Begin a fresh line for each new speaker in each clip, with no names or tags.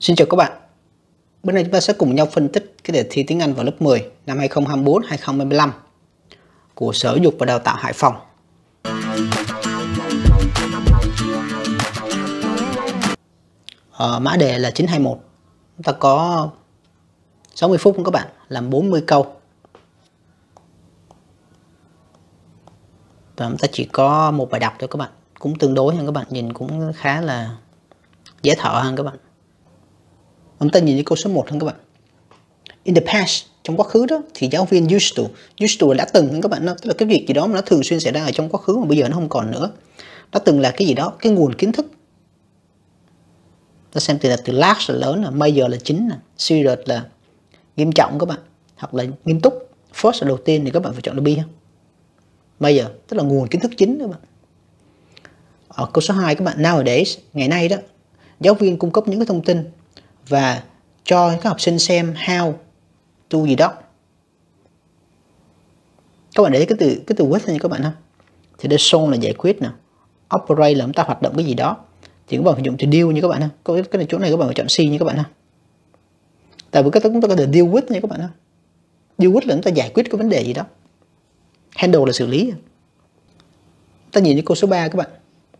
Xin chào các bạn. Bữa nay chúng ta sẽ cùng nhau phân tích cái đề thi tiếng Anh vào lớp 10 năm 2024-2025 của Sở Giáo dục và Đào tạo Hải Phòng. Mã đề là 921. Chúng ta có 60 phút các bạn, làm 40 câu. Và chúng ta chỉ có một bài đọc thôi các bạn. Cũng tương đối hơn các bạn, nhìn cũng khá là dễ thở hơn các bạn. Chúng ta nhìn cái câu số 1 hơn các bạn. In the past, trong quá khứ đó thì giáo viên used to là đã từng các bạn, tức là cái việc gì đó mà nó thường xuyên xảy ra ở trong quá khứ mà bây giờ nó không còn nữa. Nó từng là cái gì đó, cái nguồn kiến thức. Ta xem từ large là lớn, là major là chính, serious là nghiêm trọng các bạn, hoặc là nghiêm túc. First là đầu tiên thì các bạn phải chọn là B ha. Major tức là nguồn kiến thức chính các bạn. Ở câu số 2 các bạn, nowadays, ngày nay đó, giáo viên cung cấp những cái thông tin và cho các học sinh xem how to gì đó. Các bạn để cái từ with này các bạn ha. Thì đây solve là giải quyết nè, operate là chúng ta hoạt động cái gì đó. Thì các bạn phải dùng từ deal như các bạn ha. Cái này chỗ này các bạn phải chọn C như các bạn ha. Tại vì chúng ta có từ deal with nha các bạn ha. Deal with là chúng ta giải quyết cái vấn đề gì đó. Handle là xử lý. Ta nhìn cái câu số 3 các bạn.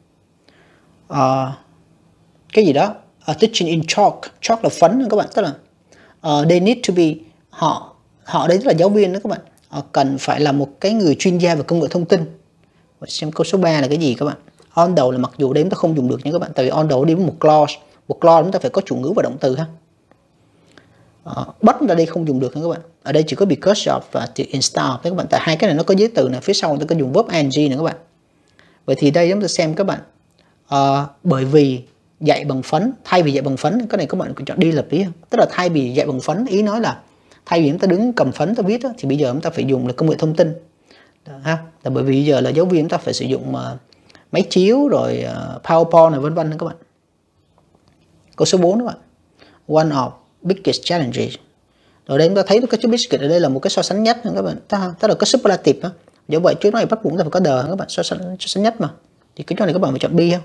Cái gì đó, teaching in chalk là phấn các bạn, tức là they need to be, họ đấy là giáo viên đó các bạn, cần phải là một cái người chuyên gia về công nghệ thông tin. Xem câu số 3 là cái gì các bạn. On đầu là mặc dù đây chúng ta không dùng được nha các bạn, tại vì on đầu đi với một clause chúng ta phải có chủ ngữ và động từ ha. But chúng ta đây không dùng được nha các bạn, ở đây chỉ có because of và instead of các bạn, tại hai cái này nó có giới từ này, phía sau chúng ta có dùng verb ing nữa các bạn. Vậy thì đây chúng ta xem các bạn, bởi vì dạy bằng phấn, thay vì dạy bằng phấn, cái này các bạn chọn đi lập ý, tức là thay vì dạy bằng phấn, ý nói là thay vì chúng ta đứng cầm phấn ta viết đó, thì bây giờ chúng ta phải dùng là công nghệ thông tin ha. Là bởi vì bây giờ là giáo viên chúng ta phải sử dụng máy chiếu rồi PowerPoint này vân vân các bạn. Câu số 4 các bạn, one of biggest challenges. Rồi đây chúng ta thấy cái chữ biggest ở đây là một cái so sánh nhất các bạn, tức là cái superlative á. Do vậy trước này bắt buộc chúng ta phải có the các bạn, so sánh nhất mà. Thì cái chỗ này các bạn phải chọn B ha.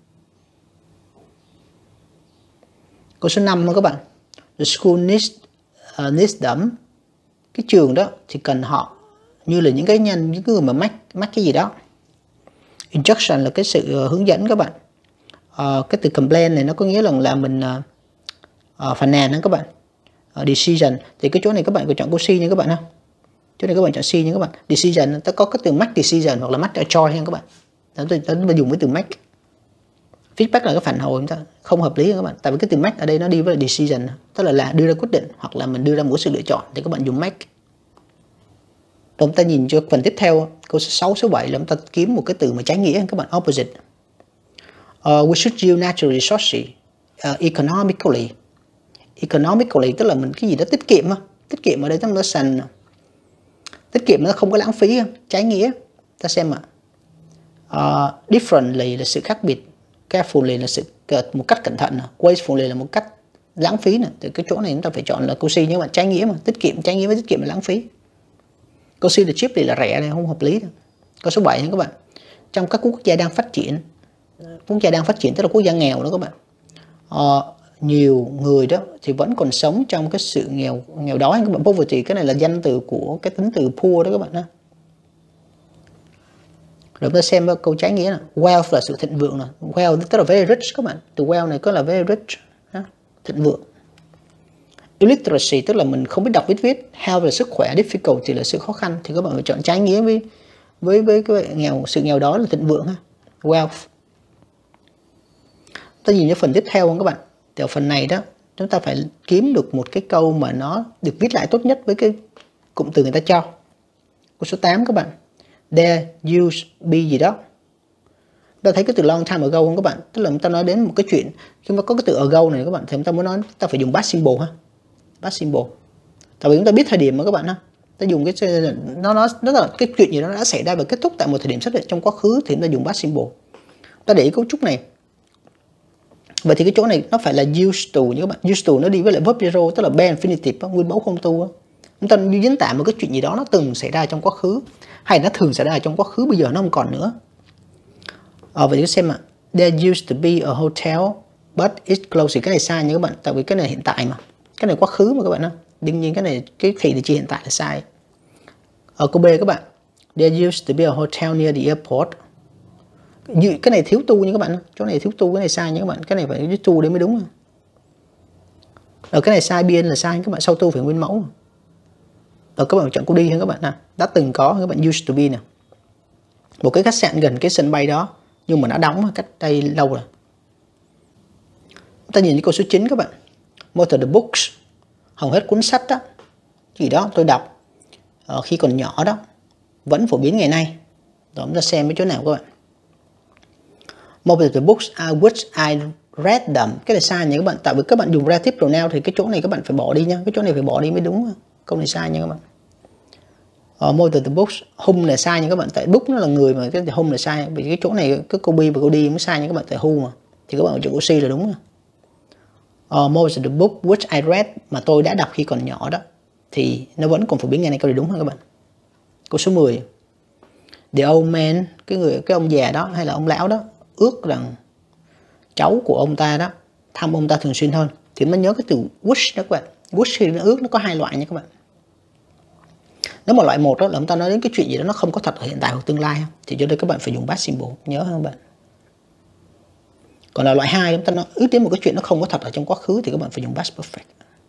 Câu số 5 các bạn, the school needs them. Cái trường đó thì cần họ, như là những người mà mắc cái gì đó. Instruction là cái sự hướng dẫn các bạn. Cái từ complain này nó có nghĩa là mình phàn nàn đó các bạn. Decision thì cái chỗ này các bạn có chọn câu C nha các bạn ha. Chỗ này các bạn chọn C nha các bạn. Decision ta có cái từ make decision hoặc là make a choice nha các bạn. Chúng ta dùng cái từ make. Feedback là cái phản hồi chúng ta không hợp lý các bạn, tại vì cái từ make ở đây nó đi với decision, tức là đưa ra quyết định hoặc là mình đưa ra một sự lựa chọn, thì các bạn dùng make. Rồi chúng ta nhìn cho phần tiếp theo, câu số 6, số 7 là chúng ta kiếm một cái từ mà trái nghĩa các bạn, opposite. We should use natural resources economically. Economically tức là mình cái gì đó tiết kiệm. Tiết kiệm ở đây chúng ta sành, tiết kiệm nó không có lãng phí, trái nghĩa. Ta xem differently là sự khác biệt, carefully là sự một cách cẩn thận, wastefully là một cách lãng phí này. Từ cái chỗ này chúng ta phải chọn là câu C nhưng mà trái nghĩa mà, tiết kiệm, trái nghĩa với tiết kiệm là lãng phí. Câu C là cheaply là rẻ này, không hợp lý. Câu số 7 nha các bạn. Trong các quốc gia đang phát triển, tức là quốc gia nghèo đó các bạn, nhiều người đó thì vẫn còn sống trong cái sự nghèo đói các bạn. Poverty cái này là danh từ của cái tính từ poor đó các bạn ha. Rồi ta xem câu trái nghĩa là wealth là sự thịnh vượng này. Wealth tức là very rich các bạn. Từ wealth này có là very rich, thịnh vượng. Illiteracy tức là mình không biết đọc viết. Health là sức khỏe, difficult thì là sự khó khăn, thì các bạn phải chọn trái nghĩa với cái sự nghèo đó là thịnh vượng ha. Wealth. Ta nhìn cái phần tiếp theo các bạn. Thì ở phần này đó chúng ta phải kiếm được một cái câu mà nó được viết lại tốt nhất với cái cụm từ người ta cho. Câu số 8 các bạn. There used be gì đó. Ta thấy cái từ long time ago không các bạn? Tức là chúng ta nói đến một cái chuyện, khi mà có cái từ ago này các bạn, thì chúng ta muốn nói ta phải dùng past simple ha. Past simple. Tại vì chúng ta biết thời điểm mà các bạn ha. Ta dùng cái nó là cái chuyện gì đó đã xảy ra và kết thúc tại một thời điểm xác định trong quá khứ thì chúng ta dùng past simple. Ta để ý cấu trúc này. Vậy thì cái chỗ này nó phải là used to như các bạn. Used to nó đi với lại verb zero, tức là be infinitive, nguyên mẫu không tu. Chúng ta đi diễn tả một cái chuyện gì đó nó từng xảy ra trong quá khứ, hay nó thường xảy ra trong quá khứ, bây giờ nó không còn nữa. Vậy thì xem There used to be a hotel But it's close thì cái này sai nha các bạn, tại vì cái này hiện tại mà, cái này quá khứ mà các bạn đó. Đương nhiên cái này cái thì chỉ hiện tại là sai. Ở câu B các bạn, there used to be a hotel near the airport. Cái này thiếu tu nha các bạn, chỗ này thiếu tu, cái này sai nha các bạn, cái này phải với tu để mới đúng. Ở cái này sai, biên là sai các bạn, sau tu phải nguyên mẫu. Ở các bạn chọn câu đi ha các bạn nè, đã từng có các bạn, used to be nè. Một cái khách sạn gần cái sân bay đó nhưng mà đã đóng cách đây lâu rồi. Ta nhìn cái câu số 9 các bạn. Most of the books, hầu hết cuốn sách đó, gì đó tôi đọc khi còn nhỏ đó vẫn phổ biến ngày nay. Rồi chúng ta xem cái chỗ nào các bạn. Most of the books I which I read them. Cái này sai nha các bạn, tại vì các bạn dùng relative pronoun thì cái chỗ này các bạn phải bỏ đi nha, cái chỗ này phải bỏ đi mới đúng. Câu này sai nha các bạn. Most of the books, whom là sai nha các bạn, tại book nó là người mà, cái whom là sai, vì cái chỗ này cái câu B và câu D mới sai nha các bạn, tại who mà, thì các bạn chọn câu C là đúng. Most of the book which I read, mà tôi đã đọc khi còn nhỏ đó, thì nó vẫn còn phổ biến ngày nay, câu này đúng không các bạn. Câu số 10, the old man, cái ông già đó hay là ông lão đó ước rằng cháu của ông ta đó thăm ông ta thường xuyên hơn, thì nó nhớ cái từ wish đó các bạn. Wish khi nó ước nó có hai loại nha các bạn. Nếu mà loại một đó là chúng ta nói đến cái chuyện gì đó nó không có thật ở hiện tại hoặc tương lai, thì cho đây các bạn phải dùng past simple, nhớ không bạn. Còn là loại 2 chúng ta nói ước đến một cái chuyện nó không có thật ở trong quá khứ thì các bạn phải dùng past perfect.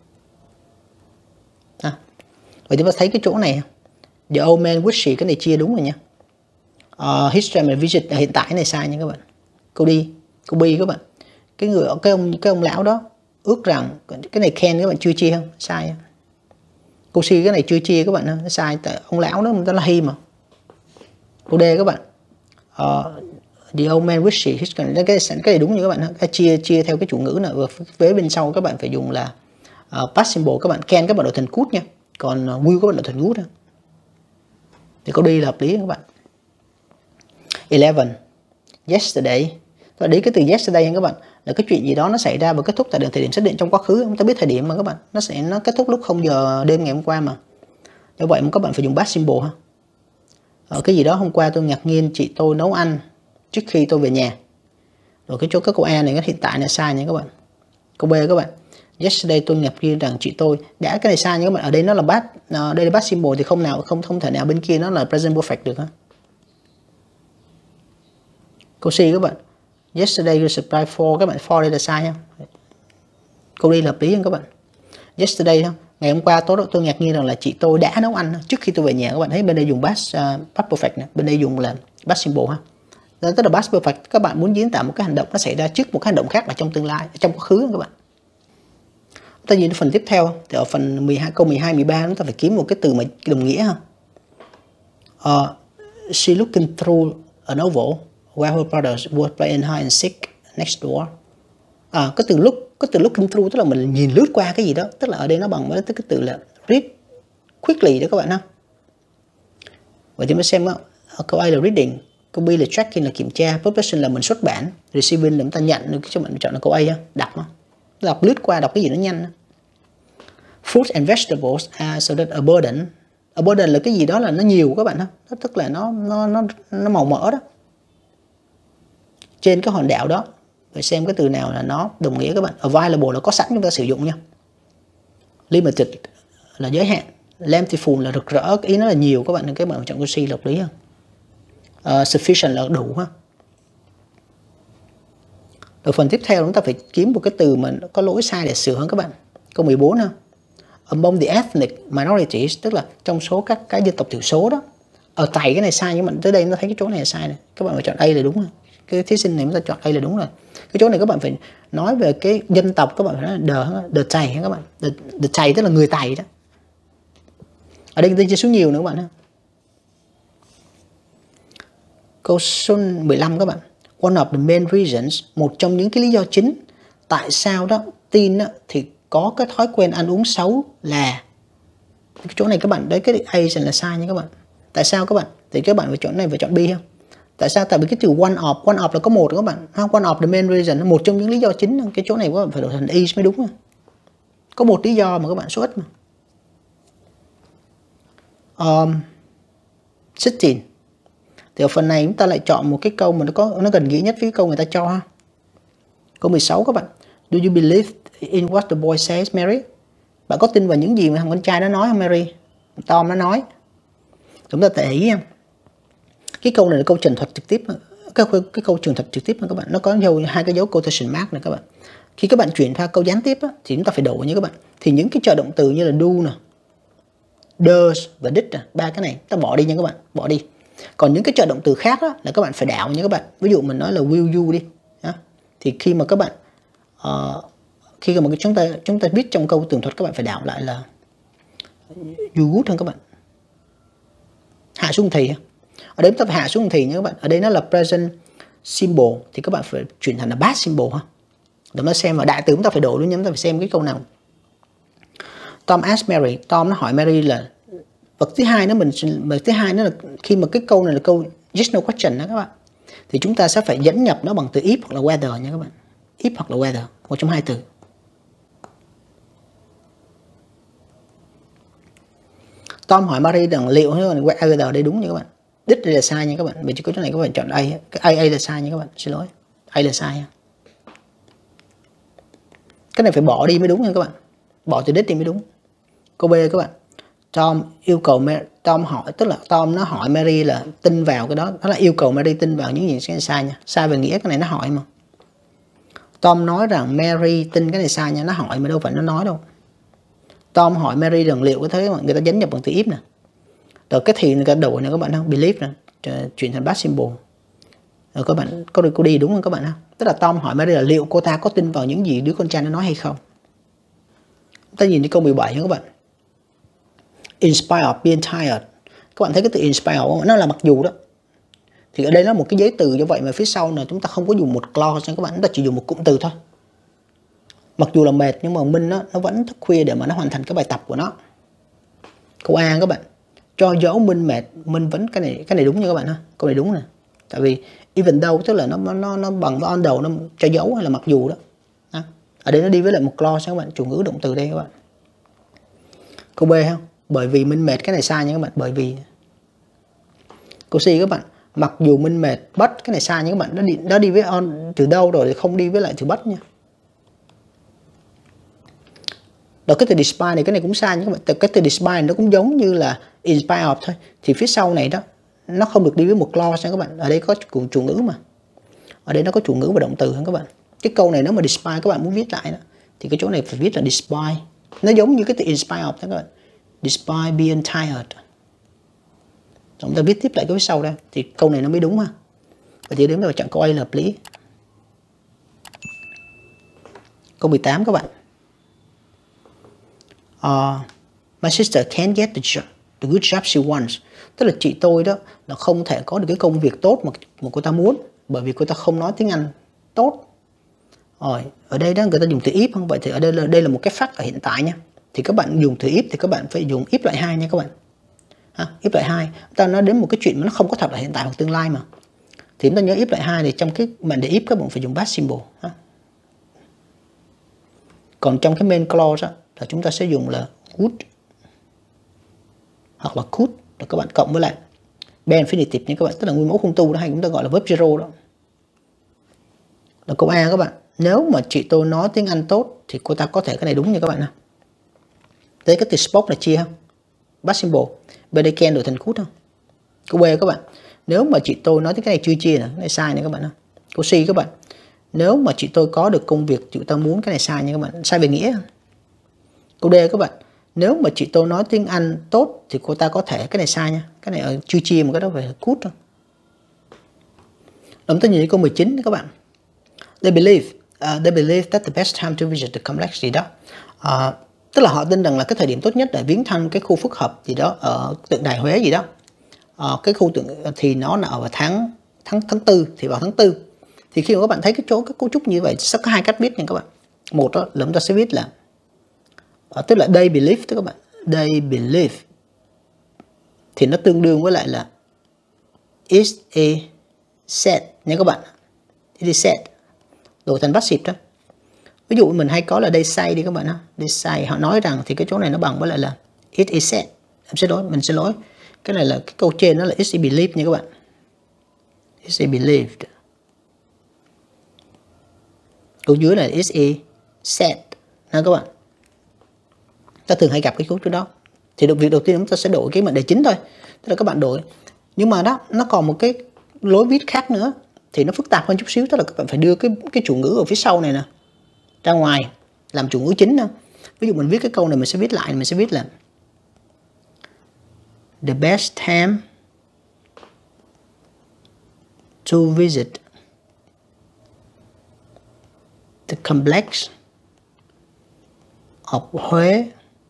Vậy chúng ta thấy cái chỗ này, the old man wished, cái này chia đúng rồi nha. His time and visit hiện tại này sai nha các bạn. Câu đi, câu B các bạn. Cái ông lão đó ước rằng, cái này can các bạn chưa chia không? Sai. Câu C cái này chưa chia các bạn, nó sai, tại ông lão đó người ta là he mà. Câu D các bạn. The old man wished his, cái này đúng như các bạn, cái chia theo cái chủ ngữ nào, vế bên sau các bạn phải dùng là past simple các bạn. Can các bạn đổi thành could nha, còn will các bạn đổi thành would. Thì câu đi là hợp lý các bạn. 11. Yesterday. Và đấy cái từ yesterday các bạn là cái chuyện gì đó nó xảy ra và kết thúc tại thời điểm xác định trong quá khứ. Chúng ta biết thời điểm mà các bạn, nó kết thúc lúc 0 giờ đêm ngày hôm qua mà. Do vậy mà các bạn phải dùng past simple ha. Cái gì đó hôm qua tôi ngạc nhiên chị tôi nấu ăn trước khi tôi về nhà. Rồi cái câu A này cái hiện tại là sai nha các bạn. Câu B các bạn. Yesterday tôi ngạc nhiên rằng chị tôi đã, cái này sai nha các bạn. Ở đây nó là past, đây là past simple thì không thể nào bên kia nó là present perfect được ha. Câu C các bạn. Yesterday you supplied for, các bạn for đây là sai ha. Câu D là hợp lý không các bạn. Yesterday ha, ngày hôm qua tôi ngạc nhiên rằng là chị tôi đã nấu ăn trước khi tôi về nhà. Các bạn thấy bên đây dùng past perfect này, bên đây dùng là past simple ha. Tức là past perfect, các bạn muốn diễn tả một cái hành động nó xảy ra trước một cái hành động khác là trong tương lai, trong quá khứ các bạn. Ta nhìn phần tiếp theo thì ở phần 12, câu 12, 13 chúng ta phải kiếm một cái từ mà đồng nghĩa ha. She looking through a novel while her brothers were playing hide and seek next door. Cái từ looking through tức là mình nhìn lướt qua cái gì đó, tức là ở đây nó bằng với cái từ là read quickly đó các bạn ha. Vậy thì mới xem đó. Câu A là reading, câu B là tracking là kiểm tra, possession là mình xuất bản, receiving là chúng ta nhận, cho bạn chọn là câu A ha, đọc lướt qua, đọc cái gì nó nhanh. Fruits and vegetables are so that a burden. A burden là cái gì đó là nó nhiều các bạn ha, tức là nó màu mỡ đó. Trên cái hòn đảo đó, phải xem cái từ nào là nó đồng nghĩa các bạn. Available là có sẵn chúng ta sử dụng nha. Limited là giới hạn. Plentiful là rực rỡ, ý nó là nhiều các bạn, nên các bạn chọn câu C là hợp lý hơn. Sufficient là đủ ha. Ở phần tiếp theo chúng ta phải kiếm một cái từ mà nó có lỗi sai để sửa hơn các bạn. Câu 14 ha. Among the ethnic minorities, tức là trong số các cái dân tộc thiểu số đó. Ở tại cái này sai nhưng mà tới đây nó thấy cái chỗ này là sai này. Các bạn phải chọn A là đúng rồi. Cái thí sinh này chúng ta chọn A là đúng rồi. Cái chỗ này các bạn phải nói về cái dân tộc, các bạn phải nói là the Tày các bạn. The Tày tức là người Tày đó. Ở đây người ta chia số nhiều nữa các bạn ha. Câu số 15 các bạn. One of the main reasons, một trong những cái lý do chính tại sao đó teen đó, thì có cái thói quen ăn uống xấu là cái chỗ này các bạn, đấy cái A là sai nha các bạn. Tại sao các bạn? Thì các bạn phải chọn này, phải chọn B không? Tại sao? Tại vì cái từ one of là có một các bạn. One of the main reason, một trong những lý do chính, cái chỗ này các bạn phải đổi thành is mới đúng. Có một lý do mà các bạn số ít mà. 16. Thì ở phần này chúng ta lại chọn một cái câu mà nó gần nghĩa nhất với câu người ta cho ha. Câu 16 các bạn. Do you believe in what the boy says, Mary? Bạn có tin vào những gì mà thằng con trai nó nói không, Mary? Tom nó nói. Chúng ta để ý em. Cái câu này là câu trần thuật trực tiếp. Cái câu trần thuật trực tiếp các bạn, nó có hai cái dấu quotation mark này các bạn. Khi các bạn chuyển qua câu gián tiếp á, thì chúng ta phải đổi nha các bạn. Thì những cái trợ động từ như là do nè, does và did, ba cái này ta bỏ đi nha các bạn, bỏ đi. Còn những cái trợ động từ khác đó, là các bạn phải đảo nha các bạn. Ví dụ mình nói là will you đi, thì khi mà các bạn khi mà chúng ta viết trong câu tường thuật, các bạn phải đảo lại là you would hơn các bạn. Hạ xuống thì, ở đây chúng ta phải hạ xuống thì nha các bạn. Ở đây nó là present simple thì các bạn phải chuyển thành là past simple ha. Để nó xem, và đại từ chúng ta phải đổi luôn nha, chúng ta phải xem cái câu nào. Tom asked Mary, Tom nó hỏi Mary là vật thứ hai nữa là khi mà cái câu này là câu yes no question đó các bạn, thì chúng ta sẽ phải dẫn nhập nó bằng từ if hoặc là whether nha các bạn. If hoặc là whether, một trong hai từ. Tom hỏi Mary rằng liệu whether đây đúng nha các bạn. Đích đây là sai nha các bạn. Vì chỉ có chỗ này các bạn chọn A. Cái A là sai nha các bạn. Xin lỗi. A là sai nha. Cái này phải bỏ đi mới đúng nha các bạn. Bỏ từ đích đi mới đúng. Câu B các bạn. Tom yêu cầu Tom hỏi, tức là Tom nó hỏi Mary là tin vào cái đó. Đó là yêu cầu Mary tin vào những gì cái này sai nha. Sai về nghĩa, cái này nó hỏi mà. Tom nói rằng Mary tin cái này sai nha. Nó hỏi mà đâu phải nó nói đâu. Tom hỏi Mary rằng liệu cái thế mà người ta dẫn nhập bằng từ if nè. Rồi cái thì người ta đổi này các bạn không? Believe nè, chuyển thành past simple. Rồi các bạn có đi đúng không các bạn không? Tức là Tom hỏi Mary là liệu cô ta có tin vào những gì đứa con trai nó nói hay không? Ta nhìn cái câu 17 nha các bạn. In spite of being tired. Các bạn thấy cái từ in spite of nó là mặc dù đó. Thì ở đây nó là một cái giới từ, do vậy mà phía sau này chúng ta không có dùng một clause nha các bạn, chúng ta chỉ dùng một cụm từ thôi. Mặc dù là mệt nhưng mà Minh nó vẫn thức khuya để mà nó hoàn thành cái bài tập của nó. Câu A các bạn. Cho dấu Minh mệt, Minh vẫn cái này đúng nha các bạn ha. Câu này đúng nè. Tại vì even though tức là nó bằng on đầu, nó cho dấu hay là mặc dù đó. Ở đây nó đi với lại một clause các bạn, chủ ngữ động từ đây các bạn. Câu B không? Bởi vì Minh mệt, cái này sai nha các bạn, bởi vì. Câu C các bạn. Mặc dù Minh mệt, but cái này sai nha các bạn, nó đi với on từ đâu rồi, không đi với lại từ but nha. Rồi cái từ despite này, cái này cũng sai nha các bạn. Cái từ despite nó cũng giống như là in spite of thôi. Thì phía sau này đó, nó không được đi với một clause nha các bạn. Ở đây có chủ ngữ mà. Ở đây nó có chủ ngữ và động từ hơn các bạn. Cái câu này nếu mà despite các bạn muốn viết lại đó, thì cái chỗ này phải viết là despite. Nó giống như cái từ in spite of đó các bạn. Despite being tired. Chúng ta viết tiếp lại cái phía sau đây, thì câu này nó mới đúng ha. Và thì đến bây giờ chọn câu A là hợp lý. Câu 18 các bạn. My sister can't get the good job she wants. Tức là chị tôi đó là không thể có được cái công việc tốt mà cô ta muốn, bởi vì cô ta không nói tiếng Anh tốt. Rồi ở đây đó người ta dùng từ if không? Vậy thì ở đây là một cái fact ở hiện tại nha. Thì các bạn dùng từ if thì các bạn phải dùng if loại 2 nha các bạn. If loại 2, ta nói đến một cái chuyện mà nó không có thật là hiện tại hoặc tương lai mà. Thì chúng ta nhớ if loại 2 thì trong cái mệnh đề if các bạn phải dùng past simple. Còn trong cái main clause đó, là chúng ta sẽ dùng là would hoặc là could, là các bạn cộng với lại be infinitive nha các bạn, tức là nguyên mẫu không tu đó, hay chúng ta gọi là verb zero đó. Là câu A các bạn. Nếu mà chị tôi nói tiếng Anh tốt thì cô ta có thể, cái này đúng nha các bạn ha. Đấy, cái từ spoke là chia không? Past simple. Bên đây can đổi thành could không? Câu B các bạn. Nếu mà chị tôi nói cái này chưa chia nè, cái này sai nha các bạn ha. Câu C các bạn. Nếu mà chị tôi có được công việc chị ta muốn, cái này sai nha các bạn, sai về nghĩa. Câu D các bạn. Nếu mà chị tôi nói tiếng Anh tốt thì cô ta có thể, cái này sai nha. Cái này ở chưa chia mà cái đó phải là could thôi. Chúng ta nhìn câu 19 các bạn. They believe that the best time to visit the complex gì đó. Tức là họ tin rằng là cái thời điểm tốt nhất để viếng thăm cái khu phức hợp gì đó ở tượng đài Huế gì đó. Cái khu tượng thì nó là ở tháng 4, thì vào tháng 4. Thì khi mà các bạn thấy cái cấu trúc như vậy sẽ có hai cách viết nha các bạn. Một đó là chúng ta sẽ viết là tức là they believe, tức các bạn, they believe thì nó tương đương với lại là is a said nha các bạn. It is said đổi thành passive đó. Ví dụ mình hay có là they say đi các bạn ha. They say, họ nói rằng, thì cái chỗ này nó bằng với lại là it is said. Mình xin lỗi. Cái này là cái câu trên nó là is a believed nha các bạn. Is a believed. Câu dưới là is a set ha các bạn. Ta thường hay gặp cái cấu trúc đó. Thì việc đầu tiên chúng ta sẽ đổi cái mệnh đề chính thôi, tức là các bạn đổi. Nhưng mà đó, nó còn một cái lối viết khác nữa thì nó phức tạp hơn chút xíu, tức là các bạn phải đưa cái chủ ngữ ở phía sau này nè ra ngoài làm chủ ngữ chính nè. Ví dụ mình viết cái câu này, mình sẽ viết lại, mình sẽ viết là the best time to visit the complex of Huế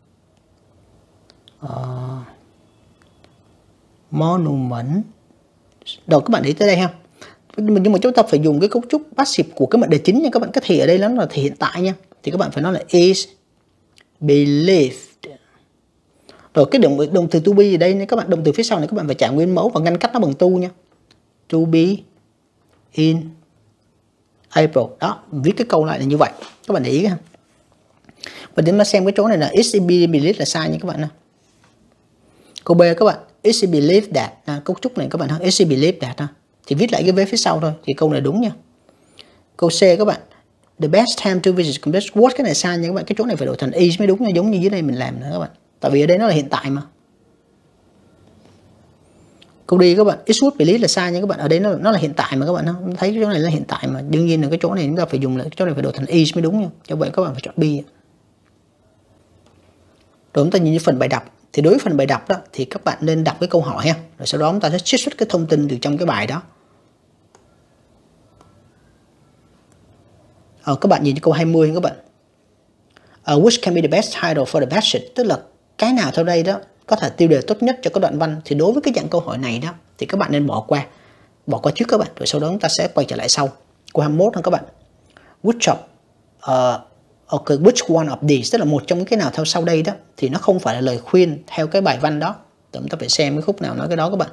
monument. Rồi các bạn để tới đây ha. Nhưng mà chúng ta phải dùng cái cấu trúc passive của cái mệnh đề chính nha các bạn. Cái thì ở đây nó là thì hiện tại nha. Thì các bạn phải nói là is believed. Rồi cái động từ to be ở đây, các bạn động từ phía sau này các bạn phải trả nguyên mẫu và ngăn cách nó bằng to nha. To be in April. Đó, viết cái câu lại là như vậy. Các bạn để ý ha. Và đến mà xem cái chỗ này là is believed là sai nha các bạn. Câu B các bạn, is believed that. Cấu trúc này các bạn ha, is believed that ha. Thì viết lại cái vế phía sau thôi thì câu này đúng nha. Câu C các bạn, the best time to visit complex what, cái này sai nha các bạn. Cái chỗ này phải đổi thành is mới đúng nha, giống như dưới đây mình làm nữa các bạn. Tại vì ở đây nó là hiện tại mà. Câu D các bạn, is would believe là sai nha các bạn. Ở đây nó là hiện tại mà các bạn không thấy cái chỗ này là hiện tại mà. Đương nhiên là cái chỗ này chúng ta phải dùng lại, cái chỗ này phải đổi thành is mới đúng nha. Cho vậy các bạn phải chọn B. Rồi chúng ta nhìn như phần bài đọc. Thì đối với phần bài đọc đó thì các bạn nên đọc cái câu hỏi ha. Rồi sau đó chúng ta sẽ trích xuất cái thông tin từ trong cái bài đó. Các bạn nhìn câu 20 các bạn. Which can be the best title for the passage, tức là cái nào theo đây đó có thể tiêu đề tốt nhất cho cái đoạn văn. Thì đối với cái dạng câu hỏi này đó thì các bạn nên bỏ qua trước các bạn, rồi sau đó chúng ta sẽ quay trở lại sau. Câu 21 đó các bạn. Which one of these, tức là một trong cái nào theo sau đây đó thì nó không phải là lời khuyên theo cái bài văn đó. Chúng ta phải xem cái khúc nào nói cái đó các bạn.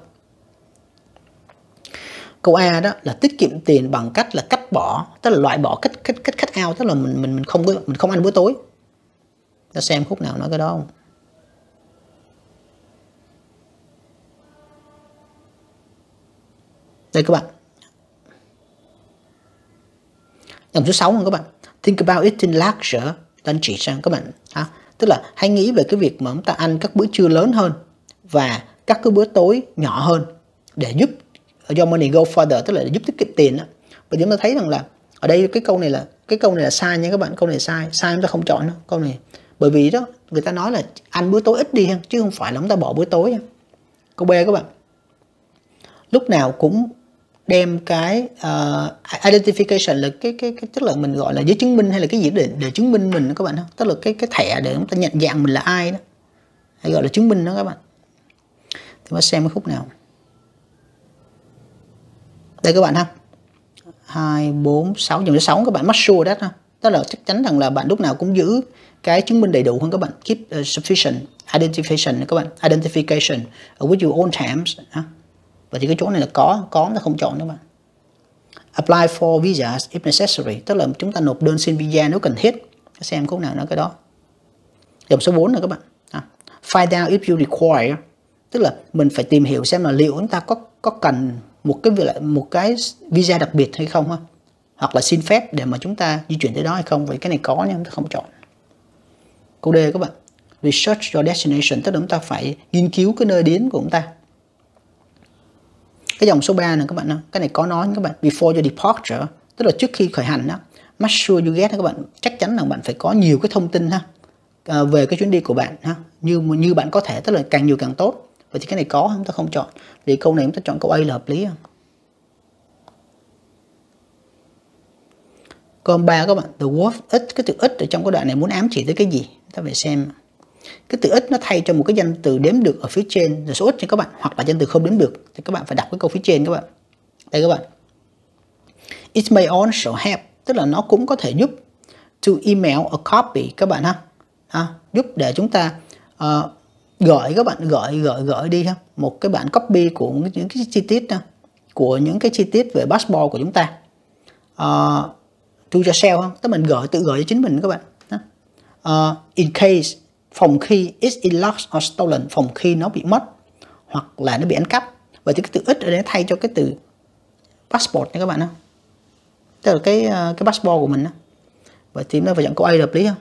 Câu A đó là tiết kiệm tiền bằng cách là cắt bỏ, tức là loại bỏ cut out, tức là mình không ăn bữa tối. Ta xem khúc nào nói cái đó không? Đây các bạn. Dòng số 6 rồi các bạn. Think about eating larger lunches sang các bạn ha. Tức là hãy nghĩ về cái việc mà chúng ta ăn các bữa trưa lớn hơn và các cái bữa tối nhỏ hơn để giúp your money go further, tức là để giúp tiết kiệm tiền đó. Và chúng ta thấy rằng là ở đây cái câu này là sai nha các bạn. Câu này sai chúng ta không chọn đâu. Câu này bởi vì đó người ta nói là ăn bữa tối ít đi ha, chứ không phải là chúng ta bỏ bữa tối nha. Câu B các bạn. Lúc nào cũng đem cái identification là cái tức là mình gọi là giấy chứng minh hay là cái gì để chứng minh mình đó các bạn. Tức là cái thẻ để chúng ta nhận dạng mình là ai đó, hay gọi là chứng minh đó các bạn. Thì mà xem cái khúc nào. Đây các bạn ha. 2, 4, 6, dòng số 6 các bạn, make sure that ha. Tức là chắc chắn rằng là bạn lúc nào cũng giữ cái chứng minh đầy đủ hơn các bạn. Keep sufficient identification các bạn, identification with your own terms ha. Và thì cái chỗ này là có nó không chọn các bạn. Apply for visas if necessary, tức là chúng ta nộp đơn xin visa nếu cần thiết. Xem khúc nào nói cái đó. Dòng số 4 này các bạn. Find out if you require, tức là mình phải tìm hiểu xem là liệu chúng ta có cần một cái visa đặc biệt hay không ha, hoặc là xin phép để mà chúng ta di chuyển tới đó hay không. Vậy cái này có nha, chúng ta không chọn. Câu D các bạn. Research your destination, tức là chúng ta phải nghiên cứu cái nơi đến của chúng ta. Cái dòng số 3 này các bạn, cái này có nói các bạn. Before your departure, tức là trước khi khởi hành đó. Make sure you get các bạn, chắc chắn là bạn phải có nhiều cái thông tin ha về cái chuyến đi của bạn ha, như bạn có thể, tức là càng nhiều càng tốt. Vậy thì cái này có, chúng ta không chọn. Thì câu này chúng ta chọn câu A là hợp lý không? Câu 3 các bạn, the word ít, cái từ ít ở trong cái đoạn này muốn ám chỉ tới cái gì? Ta phải xem. Cái từ ít nó thay cho một cái danh từ đếm được ở phía trên, rồi số ít cho các bạn, hoặc là danh từ không đếm được, thì các bạn phải đọc cái câu phía trên các bạn. Đây các bạn. It may also help, tức là nó cũng có thể giúp to email a copy các bạn ha. Giúp để chúng ta gửi các bạn, gửi đi ha, một cái bản copy của những cái chi tiết ha, của những cái chi tiết về passport của chúng ta. To yourself ha, tức mình tự gửi cho chính mình các bạn. In case, phòng khi it's lost or stolen, phòng khi nó bị mất hoặc là nó bị ăn cắp. Vậy thì cái từ ít ở đây thay cho cái từ passport nha các bạn ha. Tức là cái passport của mình đó. Vậy thì nó phải chọn câu A hợp lý không?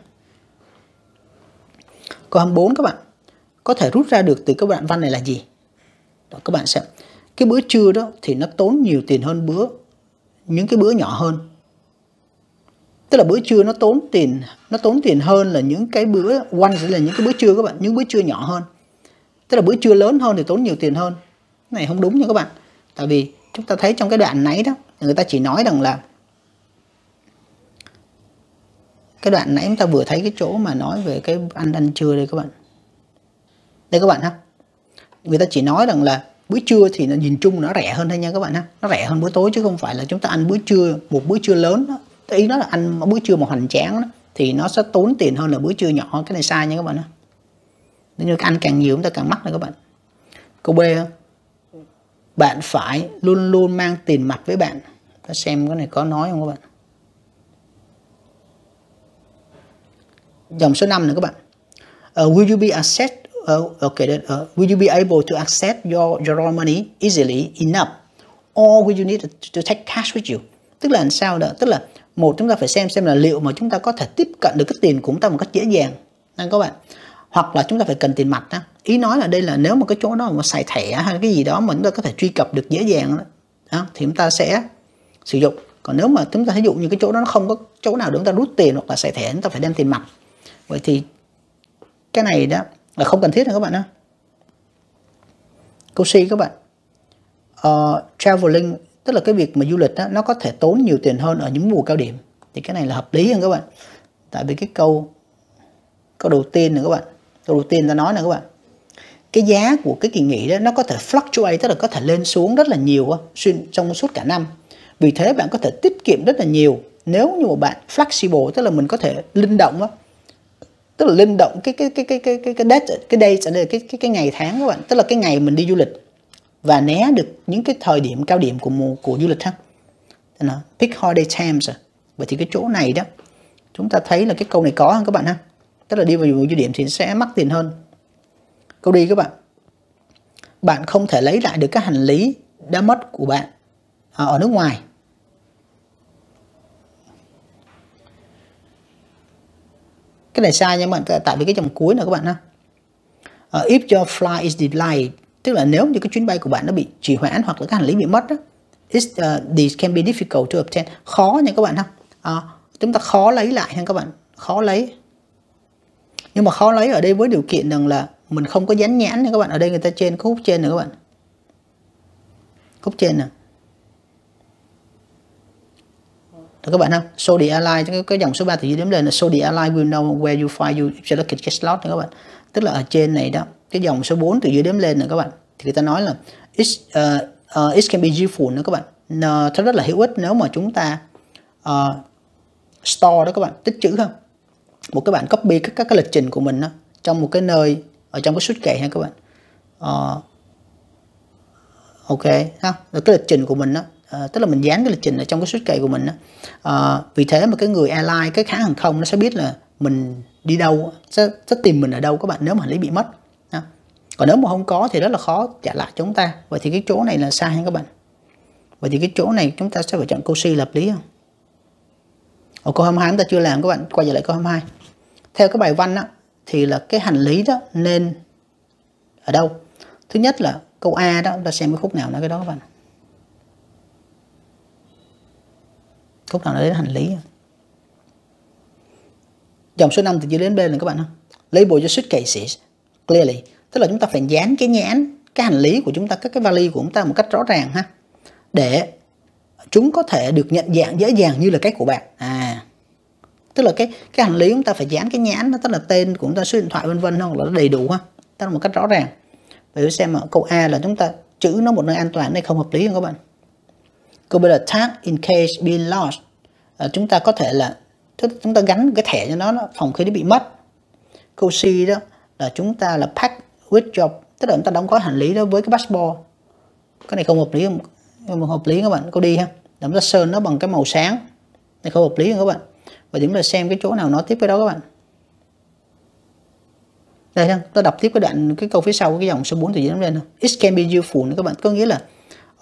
Câu 24 các bạn có thể rút ra được từ cái đoạn văn này là gì? Đó, các bạn xem cái bữa trưa đó thì nó tốn nhiều tiền hơn những cái bữa nhỏ hơn. Tức là bữa trưa nó tốn tiền hơn là những cái bữa once, sẽ là những cái bữa trưa các bạn, những bữa trưa nhỏ hơn. Tức là bữa trưa lớn hơn thì tốn nhiều tiền hơn. Cái này không đúng nha các bạn. Tại vì chúng ta thấy trong cái đoạn nãy đó, người ta chỉ nói rằng là cái đoạn nãy chúng ta vừa thấy cái chỗ mà nói về cái ăn trưa đây các bạn. Đây các bạn ha. Người ta chỉ nói rằng là bữa trưa thì nó nhìn chung nó rẻ hơn thôi nha các bạn ha. Nó rẻ hơn bữa tối chứ không phải là chúng ta ăn một bữa trưa lớn đó. Ý nó là ăn bữa trưa một hoành tráng đó, thì nó sẽ tốn tiền hơn là bữa trưa nhỏ. Cái này sai nha các bạn ha. Nếu như ăn càng nhiều chúng ta càng mắc này các bạn. Câu B, bạn phải luôn luôn mang tiền mặt với bạn. Ta xem cái này có nói không các bạn. Dòng số 5 này các bạn. Will you be will you be able to access your money easily enough, or will you need to take cash with you? Tức là làm sao đó? Tức là một, chúng ta phải xem là liệu mà chúng ta có thể tiếp cận được cái tiền của chúng ta một cách dễ dàng, nên các bạn. Hoặc là chúng ta phải cần tiền mặt đó. Ý nói là đây là nếu mà cái chỗ đó mà xài thẻ hay cái gì đó mà chúng ta có thể truy cập được dễ dàng đó, thì chúng ta sẽ sử dụng. Còn nếu mà chúng ta ví dụ như cái chỗ đó nó không có chỗ nào để chúng ta rút tiền hoặc là xài thẻ, chúng ta phải đem tiền mặt. Vậy thì cái này đó là không cần thiết nữa các bạn ha. Câu C các bạn. Traveling, tức là cái việc mà du lịch đó, nó có thể tốn nhiều tiền hơn ở những mùa cao điểm. Thì cái này là hợp lý hơn các bạn. Tại vì cái câu đầu tiên này các bạn. Câu đầu tiên ta nói nè các bạn. Cái giá của cái kỳ nghỉ đó nó có thể fluctuate, tức là có thể lên xuống rất là nhiều trong suốt cả năm. Vì thế bạn có thể tiết kiệm rất là nhiều nếu như mà bạn flexible, tức là mình có thể linh động đó. Tức là linh động cái date ở đây, cái ngày tháng các bạn, tức là cái ngày mình đi du lịch và né được những cái thời điểm cao điểm của du lịch ha. Peak holiday times. Vậy thì cái chỗ này đó chúng ta thấy là cái câu này có không các bạn ha. Tức là đi vào mùa du điểm thì sẽ mắc tiền hơn. Câu đi các bạn. Bạn không thể lấy lại được các hành lý đã mất của bạn ở nước ngoài. Cái này sai nha các bạn, tại vì cái dòng cuối này các bạn ha. If your flight is delayed, tức là nếu như cái chuyến bay của bạn nó bị trì hoãn hoặc là cái hành lý bị mất đó, this can be difficult to obtain. Khó nha các bạn ha. Chúng ta khó lấy lại nha các bạn, khó lấy. Nhưng mà khó lấy ở đây với điều kiện rằng là mình không có dán nhãn nha các bạn. Ở đây người ta trên có khúc trên này các bạn. Khúc trên nè. Được các bạn ha. So the airline, cái dòng số 3 thì đếm lên là so the airline will know where you find you if your luggage gets lost các bạn. Tức là ở trên này đó, cái dòng số 4 từ dưới đếm lên nè các bạn. Thì người ta nói là it can be useful nữa các bạn. Nó rất là hữu ích nếu mà chúng ta store đó các bạn, tích trữ không. Một cái bạn copy các cái lịch trình của mình đó, trong một cái nơi ở trong cái suitcase ha các bạn. Ok ha, rồi cái lịch trình của mình đó, tức là mình dán cái lịch trình ở trong cái suitcase của mình đó. Vì thế mà cái người airline, cái hãng hàng không nó sẽ biết là mình đi đâu, sẽ tìm mình ở đâu các bạn, nếu mà hành lý bị mất ha. Còn nếu mà không có thì rất là khó trả lại cho chúng ta. Vậy thì cái chỗ này là sai ha các bạn. Vậy thì cái chỗ này chúng ta sẽ phải chọn câu C là hợp lý không? Ở câu 22 chúng ta chưa làm các bạn, quay trở lại câu 22. Theo cái bài văn á, thì là cái hành lý đó nên ở đâu? Thứ nhất là câu A đó, chúng ta xem cái khúc nào nói cái đó các bạn. Khúc nào nói đến hành lý. Dòng số 5 từ dưới đến bên này các bạn. Label your suitcases clearly. Tức là chúng ta phải dán cái nhãn cái hành lý của chúng ta, các cái vali của chúng ta một cách rõ ràng ha. Để chúng có thể được nhận dạng dễ dàng như là cái của bạn. Tức là cái hành lý chúng ta phải dán cái nhãn, tức là tên của chúng ta, số điện thoại vân vân, hoặc là nó đầy đủ ha, tức là một cách rõ ràng. Vậy xem ở câu A là chúng ta chữ nó một nơi an toàn này không hợp lý không các bạn. Câu B là tag in case being lost. Chúng ta có thể là chúng ta gắn cái thẻ cho nó phòng khi nó bị mất. Câu C đó là chúng ta là pack with your, tức là chúng ta đóng gói hành lý đó với cái passport. Cái này không hợp lý, không hợp lý các bạn. Câu D ha, chúng ta sơn nó bằng cái màu sáng, này không hợp lý không các bạn. Và chúng ta xem cái chỗ nào nói tiếp cái đó các bạn. Đây ha, tôi đọc tiếp cái câu phía sau cái dòng số 4 từ dưới lên. It can be useful các bạn, có nghĩa là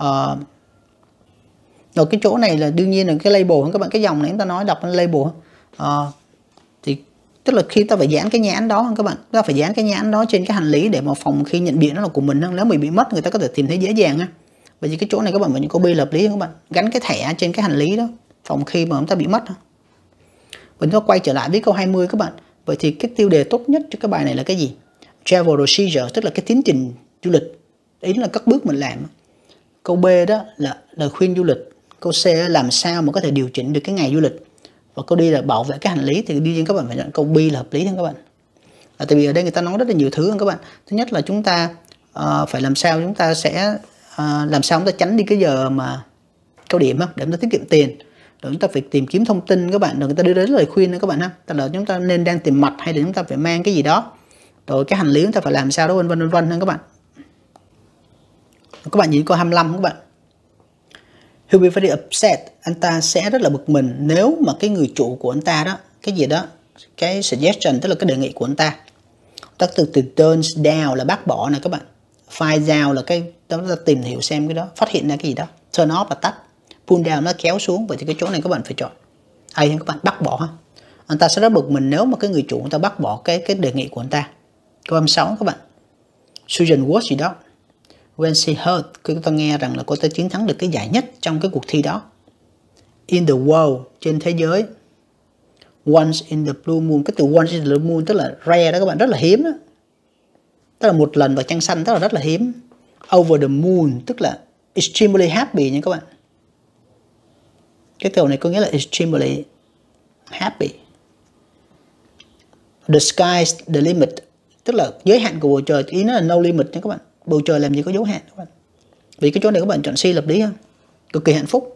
rồi cái chỗ này là đương nhiên là cái label các bạn, cái dòng này chúng ta nói đọc label Thì tức là khi ta phải dán cái nhãn đó các bạn, ta phải dán cái nhãn đó trên cái hành lý để mà phòng khi nhận diện nó là của mình, nếu mình bị mất người ta có thể tìm thấy dễ dàng ha. Vậy thì cái chỗ này các bạn phải có bi hợp lý các bạn, gắn cái thẻ trên cái hành lý đó phòng khi mà chúng ta bị mất. Và nó quay trở lại với câu 20 các bạn. Vậy thì cái tiêu đề tốt nhất cho cái bài này là cái gì? Travel procedure, tức là cái tiến trình du lịch. Đấy là các bước mình làm. Câu B đó là lời khuyên du lịch. Câu C là làm sao mà có thể điều chỉnh được cái ngày du lịch. Và câu D là bảo vệ cái hành lý. Thì đương nhiên các bạn phải chọn câu B là hợp lý hơn các bạn. Tại vì ở đây người ta nói rất là nhiều thứ hơn các bạn. Thứ nhất là chúng ta phải làm sao chúng ta sẽ làm sao chúng ta tránh đi cái giờ mà cao điểm để chúng ta tiết kiệm tiền. Rồi chúng ta phải tìm kiếm thông tin các bạn, rồi người ta đưa đến lời khuyên nữa các bạn ha. Tức là chúng ta nên đang tìm mặt hay là chúng ta phải mang cái gì đó. Rồi cái hành lý chúng ta phải làm sao đó vân vân hơn các bạn. Các bạn nhìn câu 25 các bạn. He'll be very upset, anh ta sẽ rất là bực mình nếu mà cái người chủ của anh ta đó, cái gì đó, cái suggestion tức là cái đề nghị của anh ta. Từ turn down là bác bỏ này các bạn. Find down là cái đó là tìm hiểu xem cái đó, phát hiện ra cái gì đó. Turn off là tắt. Pull down nó kéo xuống. Vậy thì cái chỗ này các bạn phải chọn A các bạn, bác bỏ ha. Anh ta sẽ rất bực mình nếu mà cái người chủ người ta bác bỏ cái đề nghị của anh ta. Câu 26 các bạn. Susan Watts gì đó. When she heard, khi ta nghe rằng là cô ta chiến thắng được cái giải nhất trong cái cuộc thi đó. In the world, trên thế giới. Once in the blue moon, cái từ once in the blue moon tức là rare đó các bạn, rất là hiếm đó. Tức là một lần vào trăng xanh, tức là rất là hiếm. Over the moon tức là extremely happy nha các bạn. Cái từ này có nghĩa là extremely happy. The sky's the limit tức là giới hạn của bầu trời, ý nó là no limit nha các bạn. Bầu trời làm gì có giới hạn các bạn. Vì cái chỗ này các bạn chọn C hợp lý hơn. Cực kỳ hạnh phúc.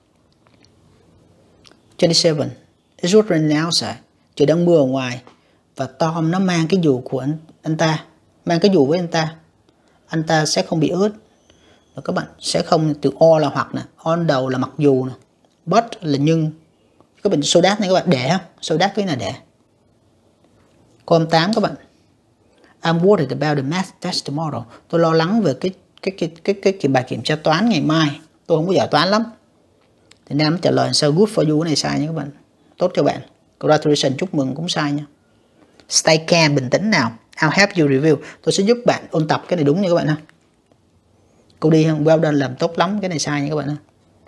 27. It's raining outside. Trời đang mưa ở ngoài. Và Tom nó mang cái dù của anh ta. Mang cái dù với anh ta. Anh ta sẽ không bị ướt. Và các bạn sẽ không, từ o là hoặc nè, on đầu là mặc dù nè, but là nhưng. Các bạn so that này các bạn để không? So that cái là để. Câu 8 các bạn. I'm worried about the math test tomorrow. Tôi lo lắng về cái bài kiểm tra toán ngày mai. Tôi không có giỏi toán lắm. Thì Nam trả lời sao good for you, cái này sai nha các bạn. Tốt cho bạn. Congratulations, chúc mừng cũng sai nha. Stay calm, bình tĩnh nào. I'll help you review. Tôi sẽ giúp bạn ôn tập, cái này đúng nha các bạn ha. Câu đi không? Well done, làm tốt lắm, cái này sai nha các bạn ha.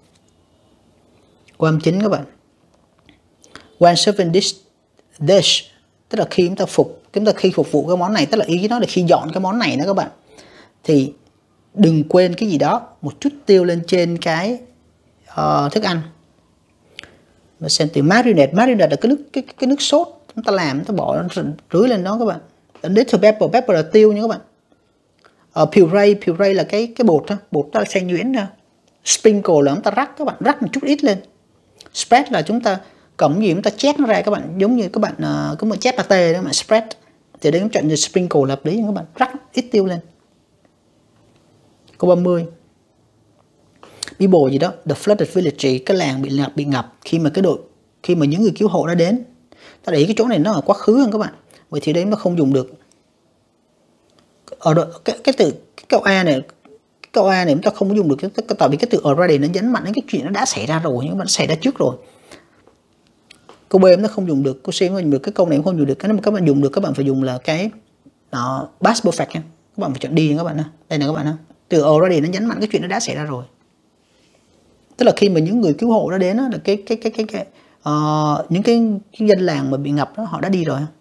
Câu 29 các bạn. When serving this dish, tức là khi khi phục vụ cái món này, tức là ý nó là khi dọn cái món này đó các bạn, thì đừng quên cái gì đó, một chút tiêu lên trên cái thức ăn. Và xem từ marinade là cái nước sốt chúng ta làm, chúng ta bỏ rưới lên đó các bạn. Little pepper là tiêu nha các bạn. Puree là cái bột đó, bột đó là xay nhuyễn ra. Sprinkle là chúng ta rắc các bạn, rắc một chút ít lên. Spread là chúng ta cầm gì chúng ta chét nó ra các bạn, giống như các bạn có một chét pate đó mà spread. Thì đây cũng chọn sprinkle là hợp lý các bạn, rắc ít tiêu lên. Câu 30. People gì đó, the flooded village, cái làng bị ngập khi mà những người cứu hộ đã đến. Ta để ý cái chỗ này nó ở quá khứ hơn các bạn. Vậy thì đây nó không dùng được. Ở cái câu A này chúng ta không có dùng được, tại vì cái từ already nó nhấn mạnh đến cái chuyện nó đã xảy ra rồi, nhưng mà nó xảy ra trước rồi. Câu B nó không dùng được, câu C không dùng được, cái câu này cũng không dùng được. Cái mà các bạn dùng được, các bạn phải dùng là cái past perfect nha. Các bạn phải chọn đi nha các bạn ha. Đây nè các bạn ha. Từ already nó nhấn mạnh cái chuyện nó đã xảy ra rồi. Tức là khi mà những người cứu hộ đã đến đó, là những cái dân làng mà bị ngập đó họ đã đi rồi.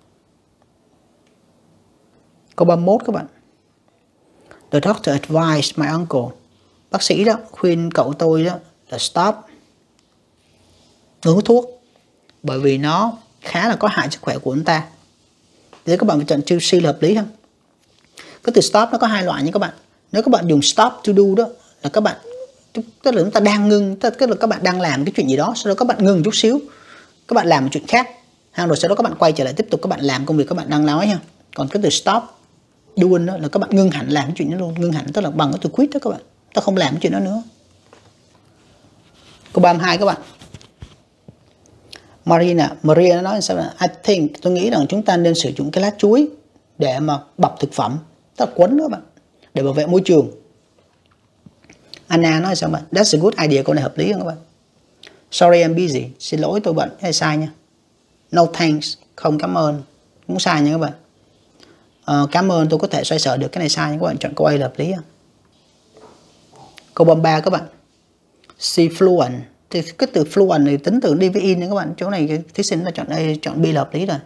Câu 31 các bạn. The doctor advised my uncle. Bác sĩ đó khuyên cậu tôi đó là stop ngừng hút thuốc, bởi vì nó khá là có hại sức khỏe của anh ta. Thế các bạn phải chọn chữ C là hợp lý không? Cái từ stop nó có hai loại nha các bạn. Nếu các bạn dùng stop to do đó là các bạn, tức là chúng ta đang ngưng, tức là các bạn đang làm cái chuyện gì đó, sau đó các bạn ngừng chút xíu, các bạn làm một chuyện khác, rồi sau đó các bạn quay trở lại tiếp tục các bạn làm công việc các bạn đang nói ha. Còn cái từ stop doing đó là các bạn ngưng hẳn làm cái chuyện đó luôn, ngưng hẳn tức là bằng cái từ quit đó các bạn, ta không làm cái chuyện đó nữa. Câu 32 các bạn. Maria nó nói sao là I think, tôi nghĩ rằng chúng ta nên sử dụng cái lá chuối để mà bọc thực phẩm, tức là quấn đó các bạn, để bảo vệ môi trường. Anna nói sao bạn? That's a good idea, câu này hợp lý không các bạn? Sorry I'm busy, xin lỗi tôi bận, hay sai nha. No thanks, không cảm ơn, cũng sai nha các bạn. Cảm ơn tôi có thể xoay sở được, cái này sai nha các bạn, chọn câu A là hợp lý. Câu 33 các bạn. C fluent, thì cái từ fluent này tính từ đi với in nha các bạn, chỗ này thí sinh là chọn A, chọn B là hợp lý rồi.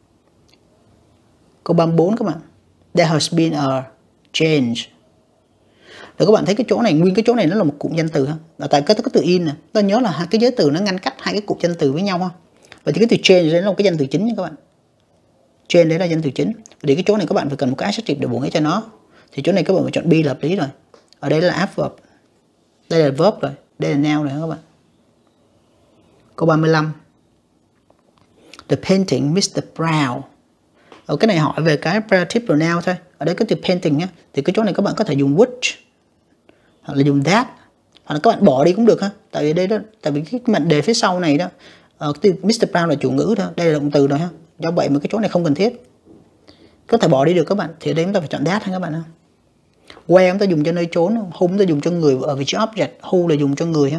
Câu 34 các bạn. There has been a change. Rồi các bạn thấy cái chỗ này, nguyên cái chỗ này nó là một cụm danh từ ha. Tại cái từ in nè, ta nhớ là hai cái giới từ nó ngăn cách hai cái cụm danh từ với nhau ha. Vậy thì cái từ change đấy là một cái danh từ chính nha các bạn. Change đấy là danh từ chính. Thì cái chỗ này các bạn phải cần một cái adjective để bổ nghĩa cho nó. Thì chỗ này các bạn phải chọn B là hợp lý rồi. Ở đây là adverb. Đây là verb rồi, đây là noun rồi các bạn. Câu 35. The painting Mr. Brown. Ở cái này hỏi về cái relative pronoun thôi. Ở đây cái từ painting nhá, thì cái chỗ này các bạn có thể dùng which hoặc là dùng that, hoặc là các bạn bỏ đi cũng được ha. Tại vì đây đó, tại vì cái mệnh đề phía sau này đó, cái từ Mr. Brown là chủ ngữ thôi, đây là động từ rồi ha. Do vậy mà cái chỗ này không cần thiết, có thể bỏ đi được các bạn. Thì ở đây chúng ta phải chọn that ha các bạn ha. Where chúng ta dùng cho nơi trốn, who chúng ta dùng cho người ở vị trí object, who là dùng cho người ha.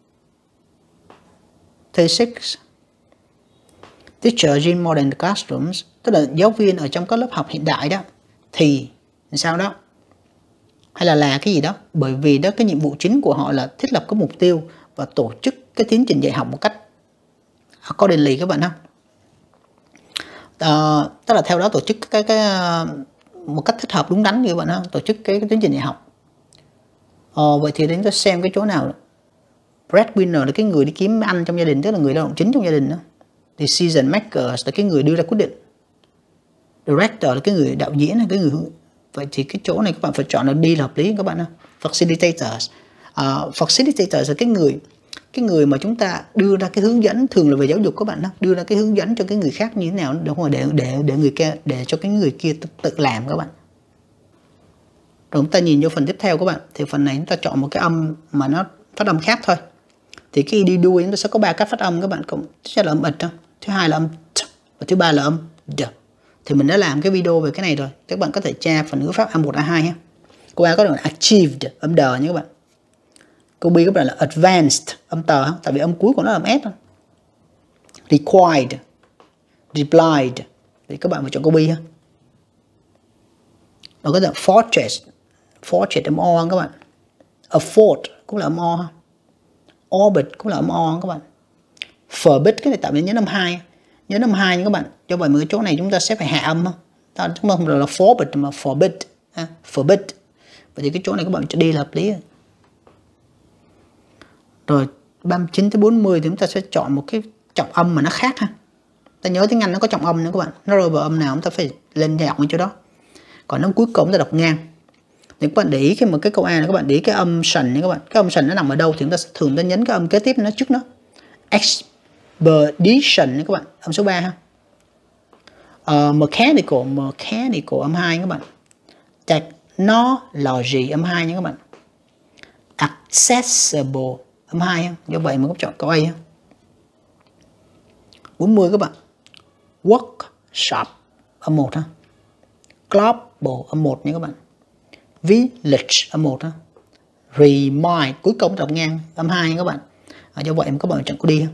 36. Teachers in modern classrooms, tức là giáo viên ở trong các lớp học hiện đại đó, thì sao đó, hay là cái gì đó, bởi vì đó cái nhiệm vụ chính của họ là thiết lập cái mục tiêu và tổ chức cái tiến trình dạy học một cách accordingly các bạn ha. Tức là theo đó tổ chức cái một cách thích hợp đúng đắn như các bạn ha, tổ chức cái tiến trình dạy học. Vậy thì đến ta xem cái chỗ nào. Breadwinner là cái người đi kiếm ăn trong gia đình, tức là người lao động chính trong gia đình đó. Decision makers là cái người đưa ra quyết định. Director là cái người đạo diễn, là cái người hướng. Vậy thì cái chỗ này các bạn phải chọn là đi là hợp lý các bạn ha. Facilitators. Facilitators là cái người mà chúng ta đưa ra cái hướng dẫn, thường là về giáo dục các bạn đó, đưa ra cái hướng dẫn cho cái người khác như thế nào, đúng không? Để người kia, để cho cái người kia tự làm các bạn. Rồi chúng ta nhìn vô phần tiếp theo các bạn, thì phần này chúng ta chọn một cái âm mà nó phát âm khác thôi. Thì cái đi đuôi chúng ta sẽ có 3 cách phát âm các bạn, thứ nhất là âm ịch, thứ hai là âm t, và thứ ba là âm d. Thì mình đã làm cái video về cái này rồi, các bạn có thể tra phần ngữ pháp A1 A2 ha. Câu A có đoạn achieved, âm đờ nha các bạn. Câu B các bạn là advanced, âm tờ, tại vì âm cuối của nó là âm S. Required, replied, thì các bạn phải chọn câu B ha. Rồi có đoạn fortress âm O các bạn. Afford cũng là âm O ha. Orbit cũng là âm O các bạn. Forbid cái này tạo nên nhớ âm 2. Nhớ âm 2 nha các bạn. Do vậy mà cái chỗ này chúng ta sẽ phải hạ âm ha. Chúng ta không là forbid mà forbid ha. Forbid. Vậy thì cái chỗ này các bạn cho đi là hợp lý. Rồi 39 tới 40 thì chúng ta sẽ chọn một cái trọng âm mà nó khác ha. Ta nhớ tiếng Anh nó có trọng âm nữa các bạn. Nó rơi vào âm nào chúng ta phải lên giọng ở chỗ đó. Còn âm cuối cùng chúng ta đọc ngang. Thì các bạn để ý khi mà cái câu A này các bạn để ý cái âm sần nha các bạn. Cái âm sần nó nằm ở đâu thì chúng ta sẽ thường nhấn cái âm kế tiếp nó trước nó. Expedition nha các bạn, âm số 3 ha. Mechanical âm 2 các bạn. Technology âm 2 nha các bạn. Accessible âm 2 ha. Do vậy mình có chọn câu A ha. 40 các bạn. Workshop âm 1 ha. Global âm 1 nha các bạn. Village âm 1 ha. Remind cuối cùng đọc ngang âm 2 nha các bạn. Do vậy mà các bạn chọn câu đi ha.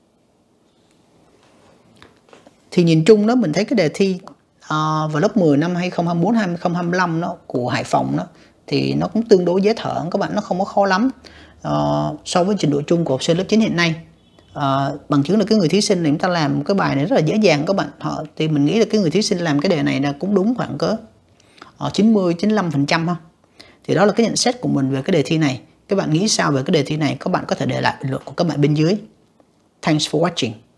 Thì nhìn chung đó mình thấy cái đề thi vào lớp 10 năm 2024 2025 đó của Hải Phòng đó thì nó cũng tương đối dễ thở các bạn, nó không có khó lắm so với trình độ chung của học sinh lớp 9 hiện nay. Bằng chứng là cái người thí sinh này chúng ta làm một cái bài này rất là dễ dàng các bạn. Thì mình nghĩ là cái người thí sinh làm cái đề này là cũng đúng khoảng cỡ 90-95% ha. Thì đó là cái nhận xét của mình về cái đề thi này. Các bạn nghĩ sao về cái đề thi này? Các bạn có thể để lại bình luận của các bạn bên dưới. Thanks for watching.